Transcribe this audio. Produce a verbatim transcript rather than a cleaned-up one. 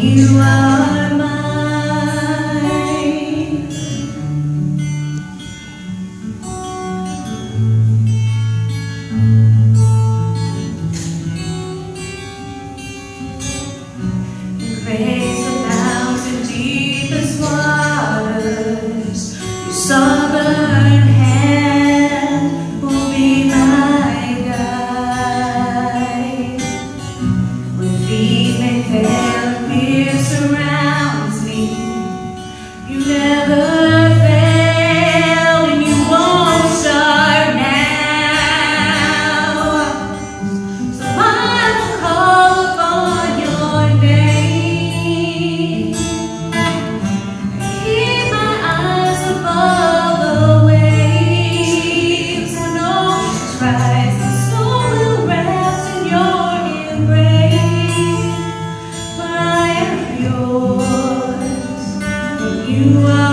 you are mine. Grace abounds in deepest waters. Your sovereign hand will be my guide. When feet may fail and fear surrounds me, you never fail and you won't start now. So I will call upon your name and keep my eyes above the waves. When oceans rise, the soul will rest in your embrace. For I am yours, and you are